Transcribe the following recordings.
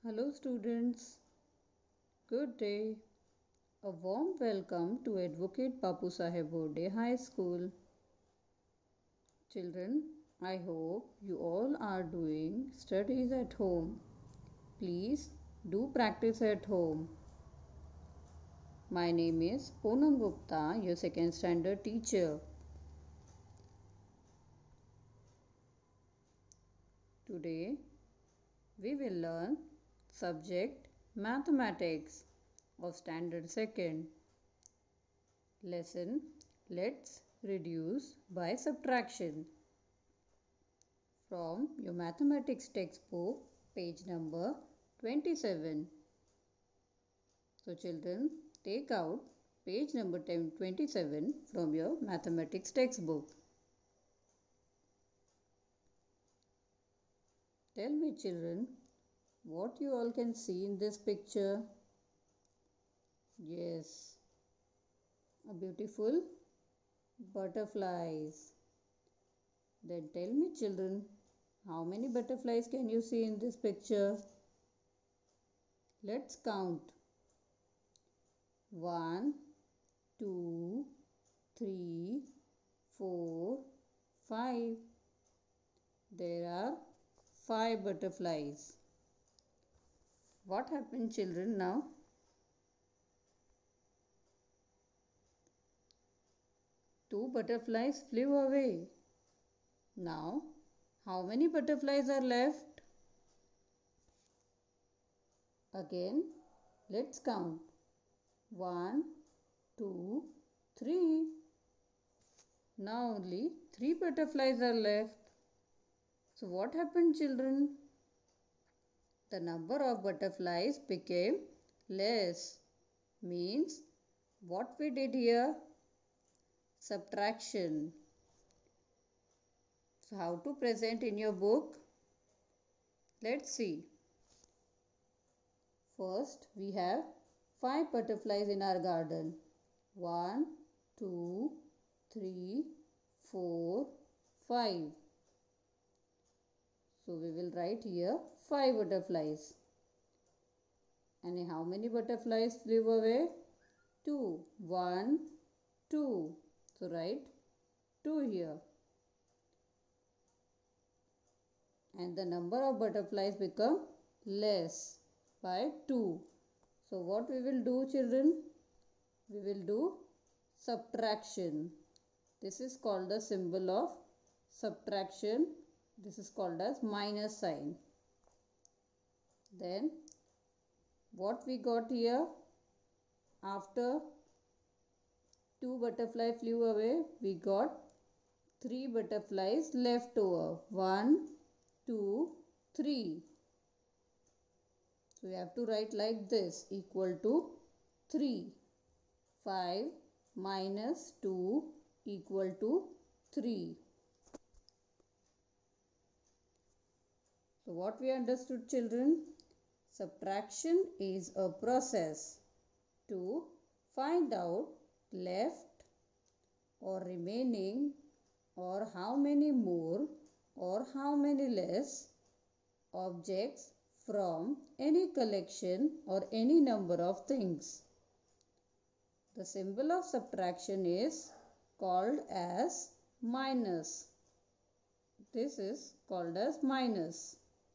Hello students, good day. A warm welcome to Advocate Bapu Saheb Bode High School. Children, I hope you all are doing studies at home. Please do practice at home. My name is Poonam Gupta, your second standard teacher. Today we will learn subject mathematics of standard second. Lesson Let's reduce by subtraction from your mathematics textbook, page number 27. So children, take out page number 27 from your mathematics textbook. Tell me children, what you all can see in this picture? Yes, a beautiful butterflies. Then tell me children, how many butterflies can you see in this picture? Let's count. 1, 2, 3, 4, 5. There are 5 butterflies. What happened children now? Two butterflies flew away. Now, how many butterflies are left? Again, let's count. 1, 2, 3. Now only 3 butterflies are left. So what happened children? The number of butterflies became less. Means what we did here? Subtraction. So how to present in your book? Let's see. First we have 5 butterflies in our garden. 1, 2, 3, 4, 5. So we will write here 5 butterflies. And how many butterflies flew away? 2. 1, 2. So write 2 here. And the number of butterflies become less by 2. So what we will do children? We will do subtraction. This is called the symbol of subtraction. This is called as minus sign. Then what we got here? After 2 butterflies flew away, we got 3 butterflies left over. 1, 2, 3. So we have to write like this, equal to 3. 5 minus 2 equal to 3. So what we understood children? Subtraction is a process to find out left or remaining or how many more or how many less objects from any collection or any number of things. The symbol of subtraction is called as minus. This is called as minus.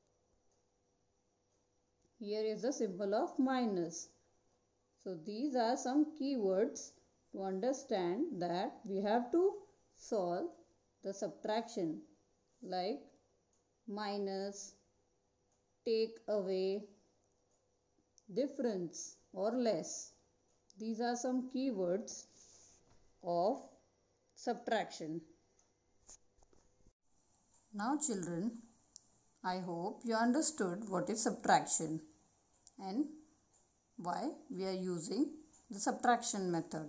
Here is the symbol of minus. So these are some keywords to understand that we have to solve the subtraction, like minus, take away, difference or less. These are some keywords of subtraction. Now children, I hope you understood what is subtraction and why we are using the subtraction method.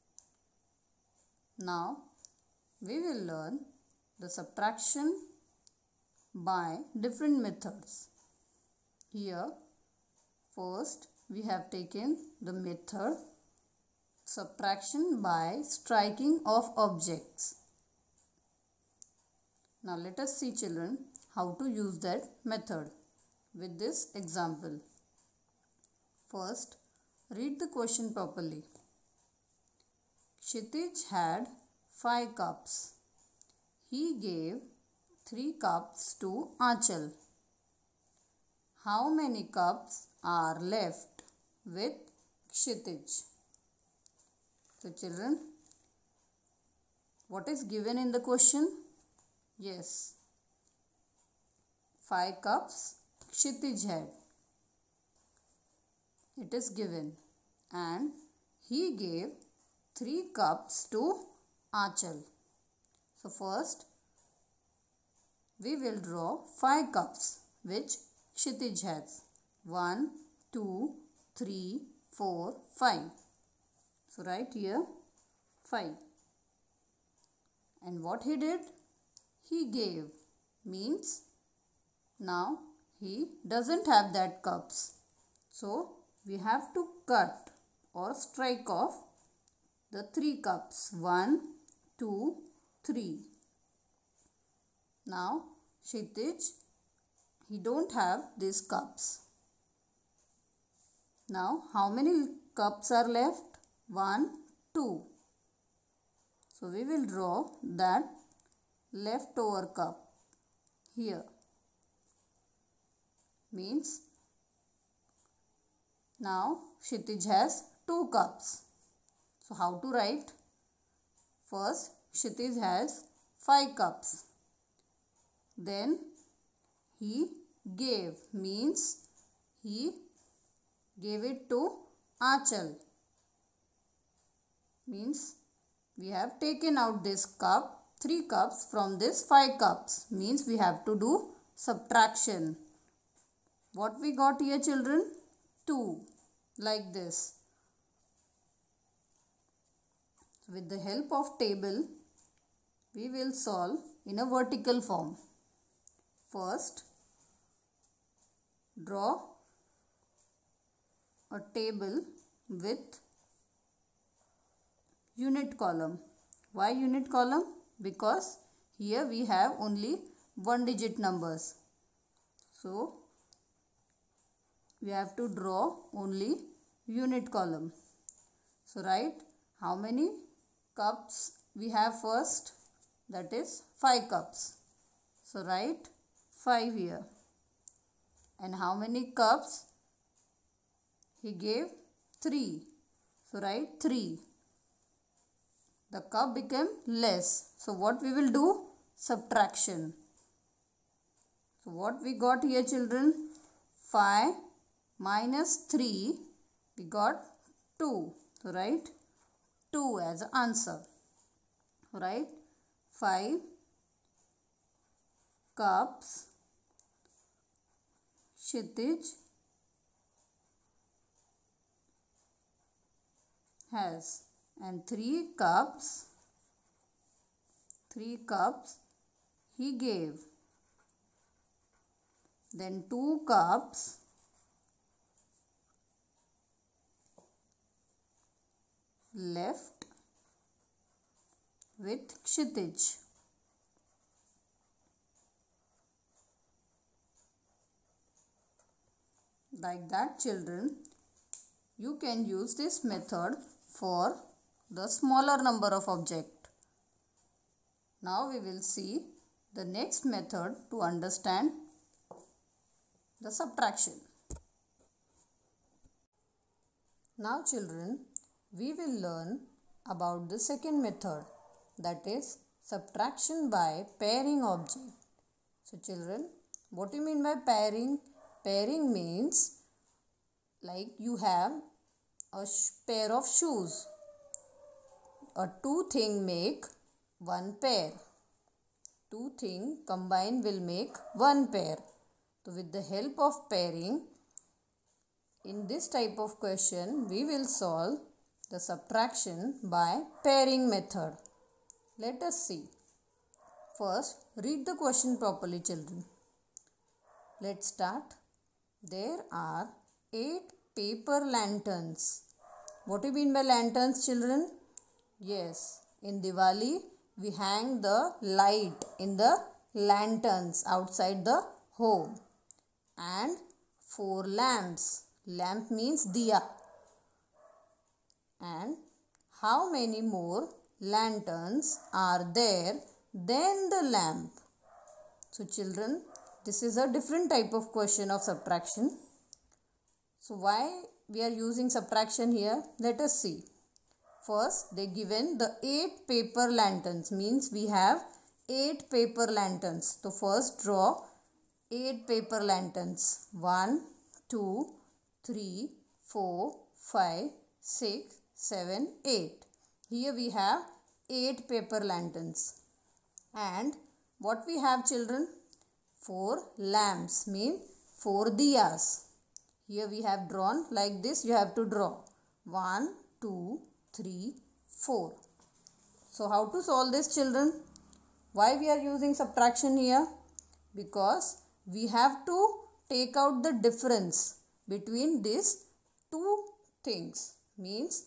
Now we will learn the subtraction by different methods. Here first we have taken the method subtraction by striking of objects. Now let us see children how to use that method. with this example. First, read the question properly. Kshitij had 5 cups. He gave 3 cups to Aanchal. How many cups are left with Kshitij? So children, what is given in the question? Yes, 5 cups Kshitij had. It is given, and he gave 3 cups to Aanchal. So first we will draw 5 cups which Kshitij has. 1, 2, 3, 4, 5. So write here 5. And what he did? He gave, means now he doesn't have that cups. So we have to cut or strike off the 3 cups. 1, 2, 3. Now Kshitij, he don't have these cups. Now how many cups are left? 1, 2. So we will draw that leftover cup here. Means now Kshitij has 2 cups. So how to write? First Kshitij has 5 cups. Then he gave, means he gave it to Aanchal. Means we have taken out this cup, 3 cups from this 5 cups. Means we have to do subtraction. What we got here children? 2. Like this. With the help of table, we will solve in a vertical form. First, draw a table with unit column. Why unit column? Because here we have only 1-digit numbers. So we have to draw only unit column. So write how many cups we have first, that is 5 cups. So write 5 here. And how many cups? He gave 3. So write 3. The cup became less. So what we will do? Subtraction. So what we got here children? 5 minus 3, we got 2. So write 2 as answer. Write 5 cups Kshitij has, and 3 cups he gave. Then 2 cups left with Kshitij. Like that children, you can use this method for the smaller number of objects. Now we will see the next method to understand the subtraction. Now children, we will learn about the second method, that is subtraction by pairing object. So children, what do you mean by pairing? Pairing means like you have a pair of shoes. A 2 thing make 1 pair. 2 thing combined will make 1 pair. So with the help of pairing, in this type of question, we will solve the subtraction by pairing method. Let us see. First, read the question properly children. Let's start. There are 8 paper lanterns. What do you mean by lanterns children? Yes, in Diwali we hang the light in the lanterns outside the home. And 4 lamps. Lamp means diya. And how many more lanterns are there than the lamp? So children, this is a different type of question of subtraction. So why we are using subtraction here? Let us see. First, they given the 8 paper lanterns, means we have 8 paper lanterns. So first draw 8 paper lanterns. 1, 2, 3, 4, 5, 6, 7, 8. Here we have 8 paper lanterns. And what we have, children? 4 lamps, mean 4 diyas. Here we have drawn like this. You have to draw 1, 2, 3, 4. So how to solve this, children? Why we are using subtraction here? Because we have to take out the difference between these two things. Means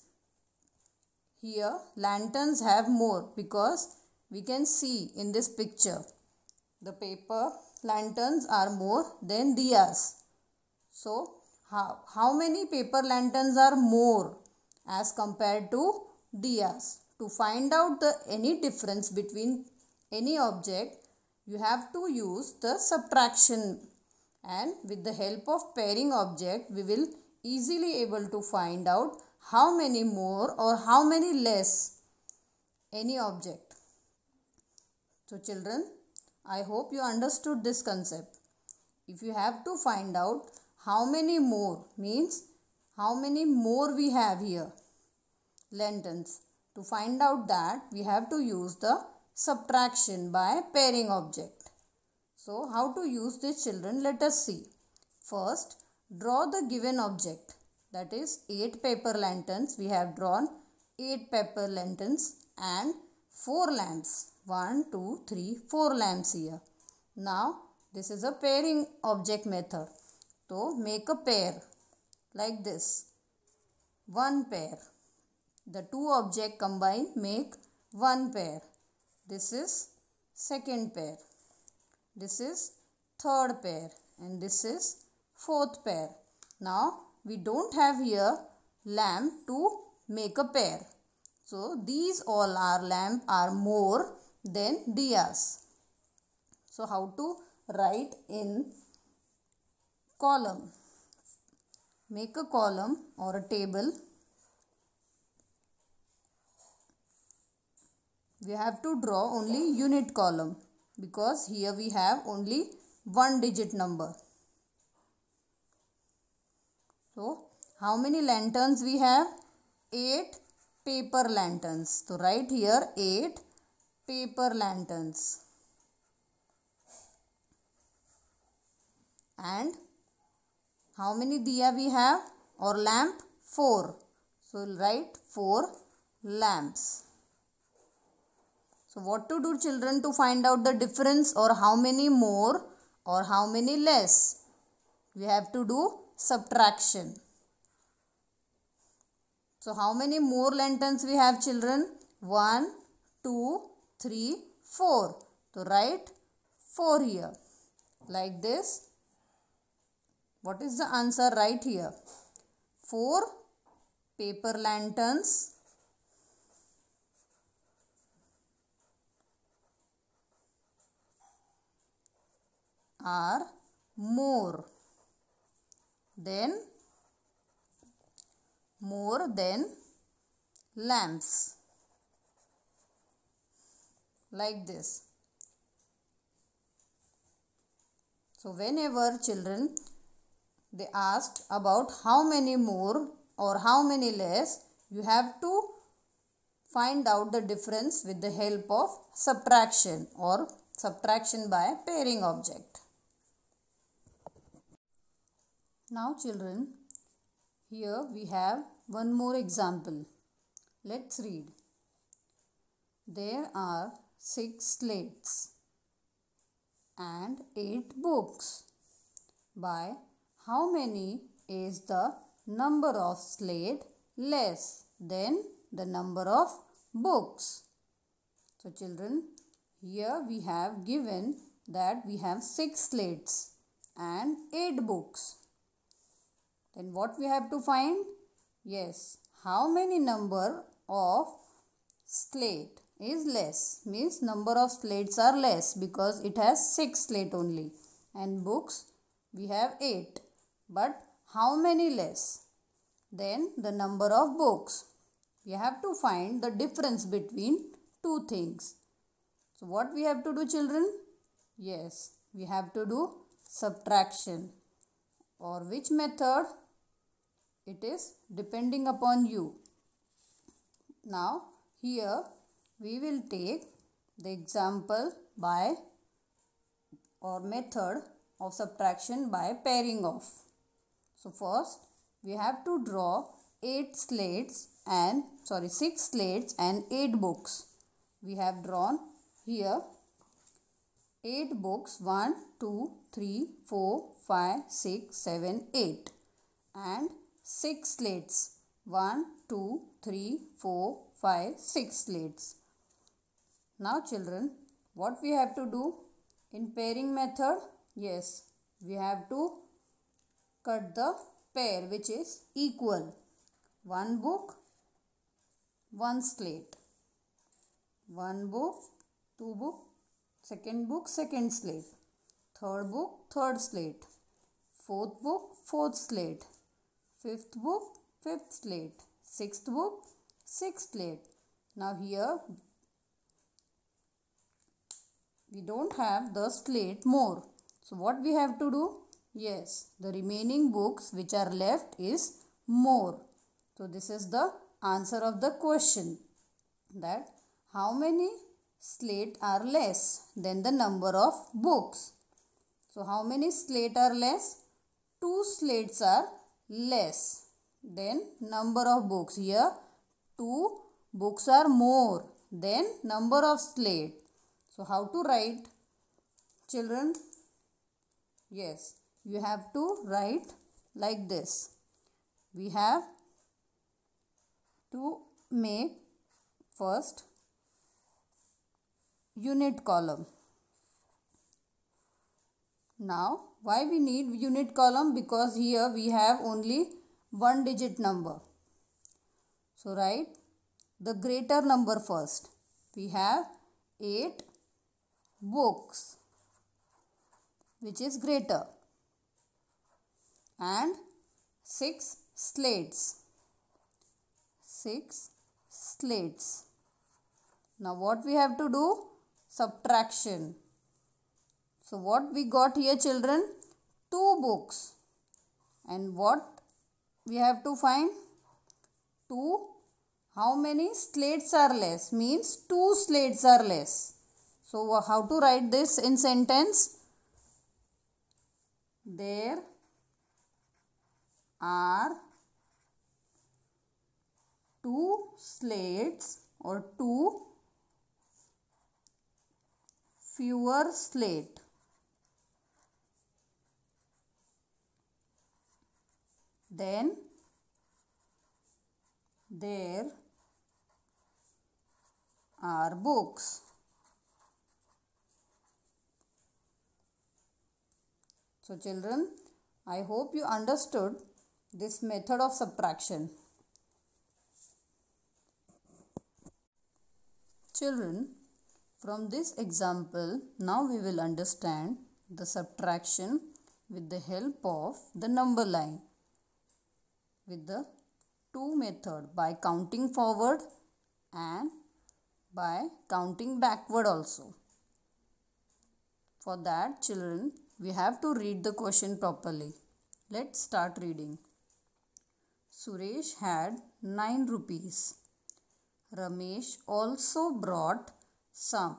here lanterns have more, because we can see in this picture the paper lanterns are more than diyas. So how many paper lanterns are more as compared to diyas? To find out any difference between any object, you have to use the subtraction, and with the help of pairing object we will easily able to find out how many more or how many less any object. So children, I hope you understood this concept. If you have to find out how many more, means how many more we have here lanterns, to find out that we have to use the subtraction by pairing object. So how to use this, children? Let us see. First, draw the given object, that is 8 paper lanterns. We have drawn 8 paper lanterns and 4 lamps. 1, 2, 3, 4 lamps here. Now this is a pairing object method. So make a pair like this. One pair. The two objects combined make one pair. This is second pair. This is third pair. And this is fourth pair. Now we don't have here lamp to make a pair. So these all our lamp are more than diyas. So how to write in column? Make a column or a table. We have to draw only unit column, because here we have only one digit number. So how many lanterns we have? 8 paper lanterns. So write here 8 paper lanterns. And how many diya we have or lamp? 4. So write 4 lamps. So what to do, children, to find out the difference or how many more or how many less? We have to do subtraction. So how many more lanterns we have, children? 1, 2, 3, 4. So write 4 here like this. What is the answer right here? 4 paper lanterns are more than lamps. Like this. So whenever children they asked about how many more or how many less, you have to find out the difference with the help of subtraction or subtraction by pairing object. Now children, here we have one more example. Let's read. There are 6 slates and 8 books. By how many is the number of slate less than the number of books? So children, here we have given that we have 6 slates and 8 books. Then what we have to find? Yes, how many number of slate is less? Means number of slates are less because it has 6 slate only. And books we have 8. But how many less? Then the number of books. We have to find the difference between two things. So what we have to do, children? Yes, we have to do subtraction. Or which method? It is depending upon you. Now here we will take the example by or method of subtraction by pairing off. So first we have to draw 6 slates and 8 books. We have drawn here 8 books, 1, 2, 3, 4, 5, 6, 7, 8 and 6 slates, 1, 2, 3, 4, 5, 6 slates. Now children, what we have to do in pairing method? Yes, we have to cut the pair which is equal. 1 book, 1 slate. 1 book, 2 book, second book, second slate. Third book, third slate. Fourth book, fourth slate. Fifth book, fifth slate. Sixth book, sixth slate. Now here we don't have the slate more. So what we have to do? Yes, the remaining books which are left is more. So this is the answer of the question, that how many slate are less than the number of books. So how many slate are less? 2 slates are less than number of books. Here 2 books are more than number of slate. So how to write, children? Yes, you have to write like this. We have to make first unit column. Now why we need unit column? Because here we have only 1 digit number. So write the greater number first. We have 8 books which is greater and 6 slates. 6 slates. Now what we have to do? Subtraction. So what we got here, children? 2 books. And what we have to find? 2. How many slates are less? Means 2 slates are less. So how to write this in sentence? There are 2 slates or 2 fewer slate. Then there are books. So children, I hope you understood this method of subtraction. Children, from this example, now we will understand the subtraction with the help of the number line with the 2 method, by counting forward and by counting backward also. For that, children, we have to read the question properly. Let's start reading. Suresh had 9 rupees. Ramesh also brought some.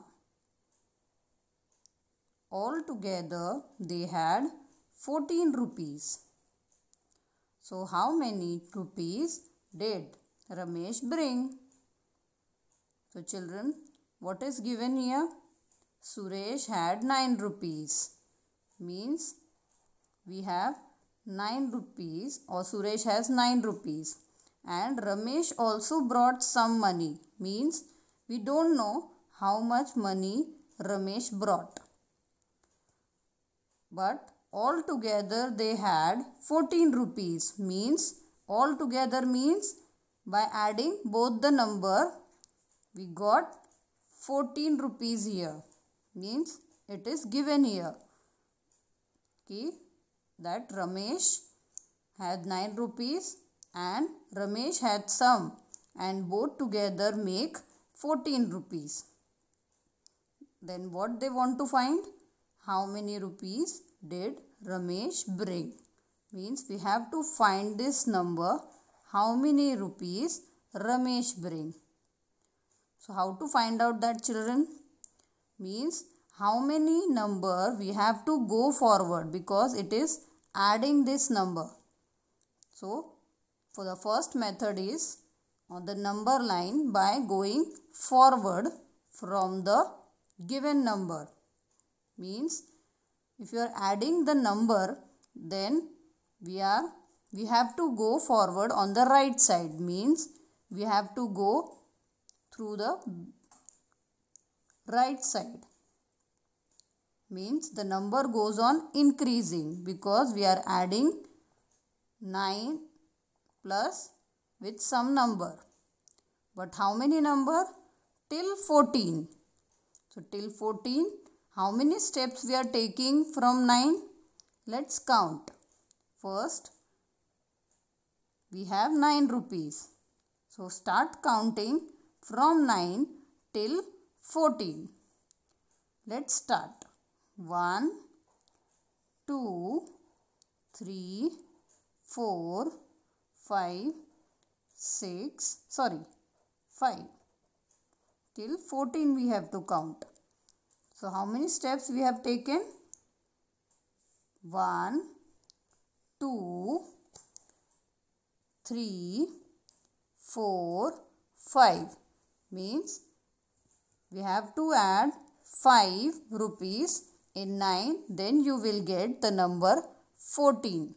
Altogether, they had 14 rupees. So, how many rupees did Ramesh bring? So, children, what is given here? Suresh had 9 rupees. Means we have 9 rupees, or Suresh has 9 rupees. And Ramesh also brought some money. Means we don't know how much money Ramesh brought. But all together they had 14 rupees. Means all together means by adding both the number we got 14 rupees here. Means it is given here. Okay, that Ramesh had 9 rupees and Ramesh had some, and both together make 14 rupees. Then what they want to find? How many rupees did Ramesh bring? Means we have to find this number. How many rupees Ramesh bring? So how to find out that, children? Means how many number we have to go forward, because it is adding this number. So for the first method is on the number line by going forward from the given number. Means if you are adding the number, then we have to go forward on the right side. Means we have to go through the right side. Means the number goes on increasing, because we are adding 9 plus with some number. But how many number? Till 14. So till 14, how many steps we are taking from 9? Let's count. First, we have 9 rupees. So start counting from 9 till 14. Let's start. 1, 2, 3, 4, 5, 5. Till 14 we have to count. So how many steps we have taken? 1, 2, 3, 4, 5. Means we have to add 5 rupees in 9, then you will get the number 14.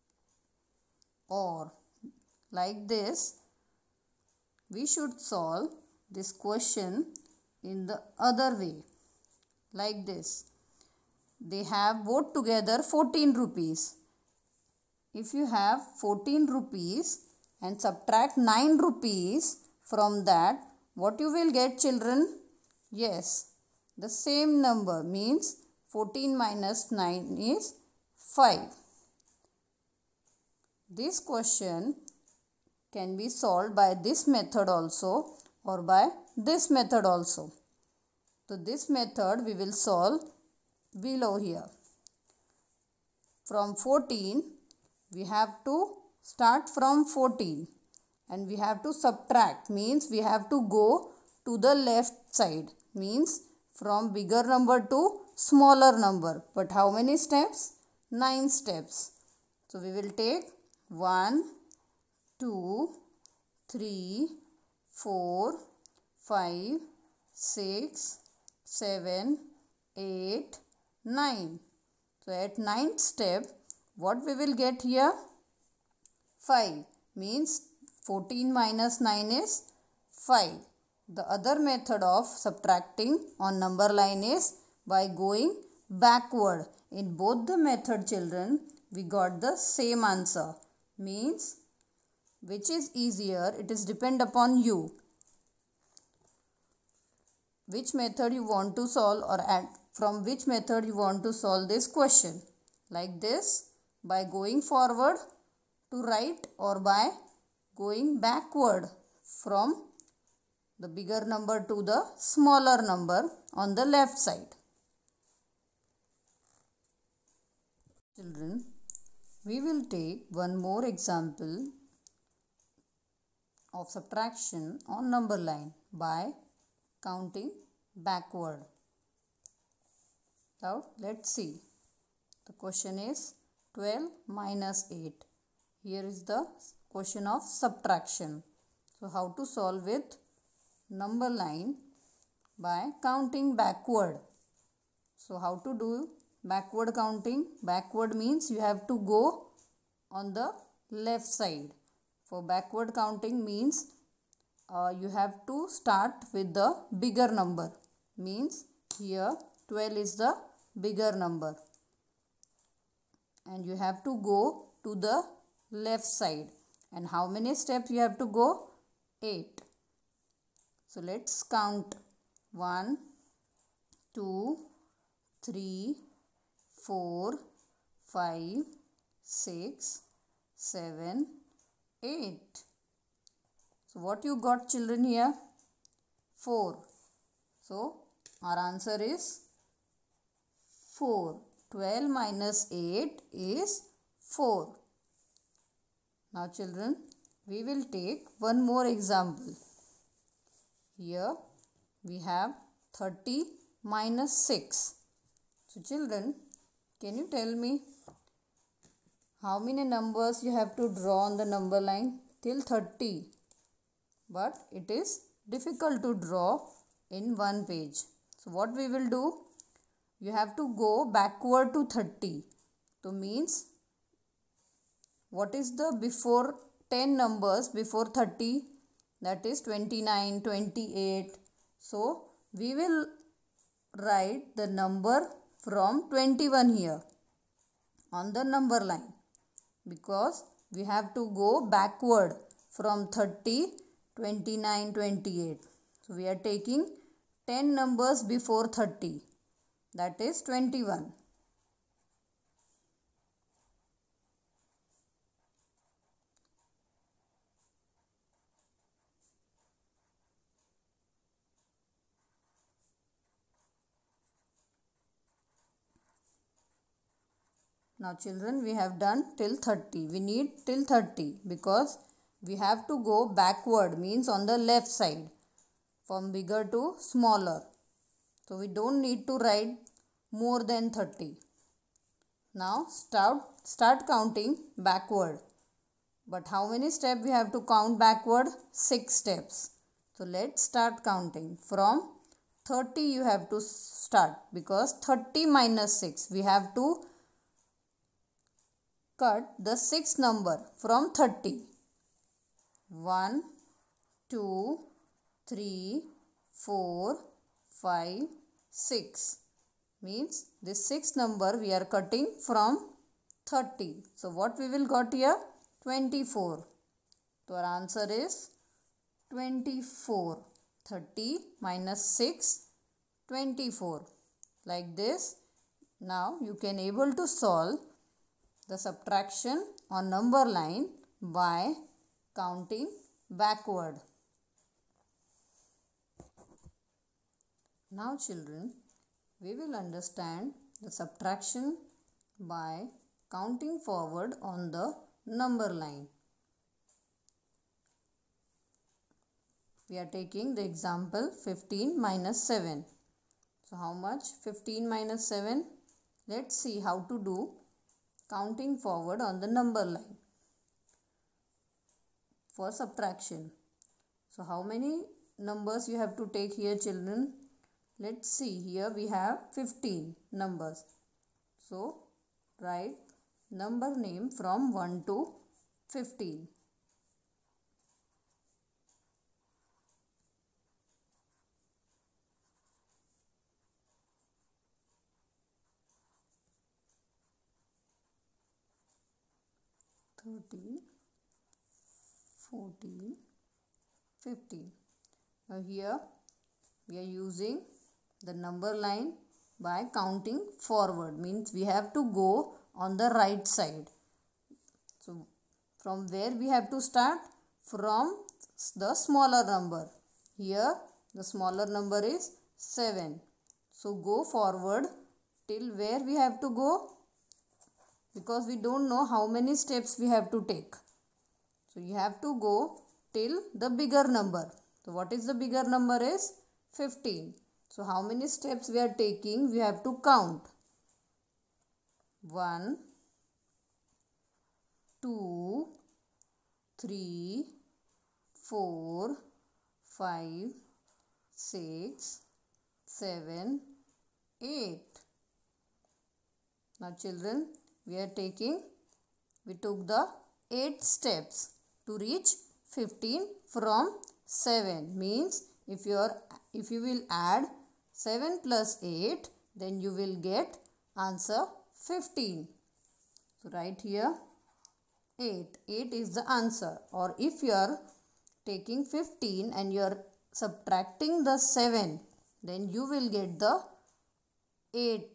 Or like this, we should solve this question in the other way. Like this, they have both together 14 rupees. If you have 14 rupees and subtract 9 rupees from that, what you will get, children? Yes, the same number. Means 14 minus 9 is 5. This question can be solved by this method also or by this method also. So this method we will solve below here. From 14, we have to start from 14 and we have to subtract. Means we have to go to the left side. Means from bigger number to smaller number. But how many steps? 9 steps. So we will take 1, 2, 3, 4, 5, 6, 7, 8, 9. So at 9th step, what we will get here? 5. Means 14 minus 9 is 5. The other method of subtracting on number line is by going backward. In both the method, children, we got the same answer. Means which is easier, it is depend upon you. Which method you want to solve, or from which method you want to solve this question. Like this, by going forward to right or by going backward from the bigger number to the smaller number on the left side. Children, we will take one more example of subtraction on number line by counting backward. Now let's see. The question is 12 minus 8. Here is the question of subtraction. So how to solve with number line by counting backward. So how to do backward counting? Backward means you have to go on the left side. For backward counting means you have to start with the bigger number. Means here 12 is the bigger number. and you have to go to the left side. And how many steps you have to go? 8. So let's count. 1, 2, 3, 4, 5, 6, 7, 8. So what you got, children, here? 4. So our answer is 4. 12 minus 8 is 4. Now children, we will take one more example. Here we have 30 minus 6. So children, can you tell me how many numbers you have to draw on the number line till 30? But it is difficult to draw in one page. So what we will do? You have to go backward to 30. So means what is the before 10 numbers before 30? That is 29, 28. So we will write the number from 21 here on the number line, because we have to go backward from 30, 29, 28. So we are taking 10 numbers before 30. That is 21. Now children, we have done till 30. We need till 30 because we have to go backward, means on the left side, from bigger to smaller. So we don't need to write more than 30. Now start counting backward. But how many steps we have to count backward? 6 steps. So let's start counting. From 30 you have to start, because 30 minus 6, we have to cut the 6th number from 30. 1, 2, 3, 4, 5, 6. Means this 6th number we are cutting from 30. So what we will got here? 24. So our answer is 24. 30 minus 6, 24. Like this. Now you can able to solve the subtraction on number line by counting backward. Now children, we will understand the subtraction by counting forward on the number line. We are taking the example 15 minus 7. So how much? 15 minus 7. Let's see how to do counting forward on the number line for subtraction. So how many numbers you have to take here, children? Let's see. Here we have 15 numbers. So write number name from 1 to 15. 13, 14, 15. Now here we are using the number line by counting forward, means we have to go on the right side. So from where we have to start? From the smaller number. Here the smaller number is 7. So go forward till where we have to go, because we don't know how many steps we have to take. So you have to go till the bigger number. So what is the bigger number is 15. So how many steps we are taking? We have to count. 1, 2, 3, 4, 5, 6, 7, 8. Now children, we took the 8 steps to reach 15 from 7. Means if you will add 7 plus 8, then you will get answer 15. So write here 8. 8 is the answer. Or if you are taking 15 and you are subtracting the 7, then you will get the 8.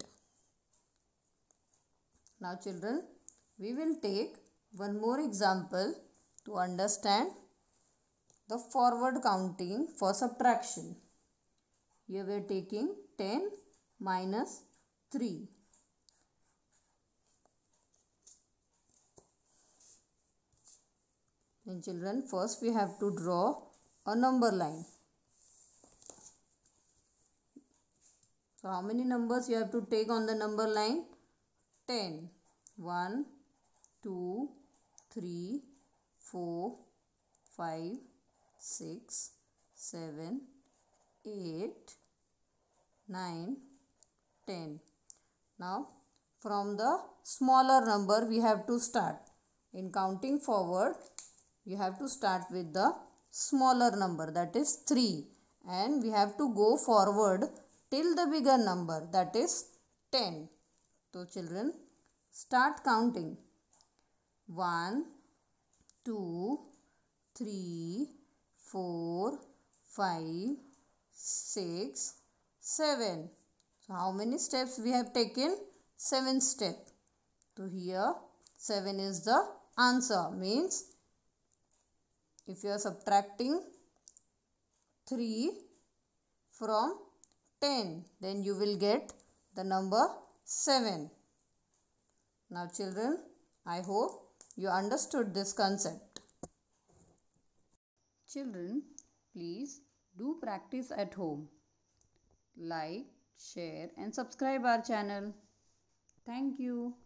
Now children, we will take one more example to understand the forward counting for subtraction. Here we are taking 10 minus 3. Then children, first we have to draw a number line. So how many numbers you have to take on the number line? 10. 1, 2, 3, 4, 5, 6, 7, 8, 9, 10. Now from the smaller number we have to start. In counting forward, you have to start with the smaller number, that is 3, and we have to go forward till the bigger number, that is 10. So children, start counting. 1, 2, 3, 4, 5, 6, 7. So how many steps we have taken? 7 steps. So here 7 is the answer. Means if you are subtracting 3 from 10, then you will get the number 7. Now children, I hope you understood this concept. Children, please do practice at home. Like, share and subscribe our channel. Thank you.